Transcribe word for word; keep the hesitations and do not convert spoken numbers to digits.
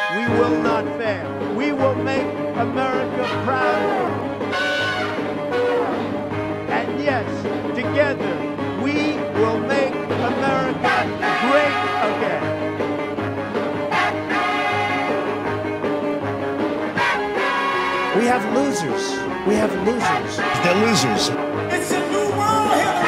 We will not fail. We will make America proud. And yes, together, we will make America great again. We have losers. We have losers. They're losers. It's a new world here.